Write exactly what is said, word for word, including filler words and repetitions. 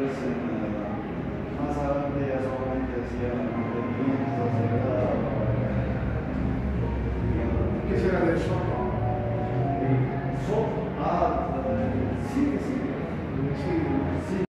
después eh, más adelante ya solamente hacía mantenimientos, arreglaba, ¿Qué será de eso?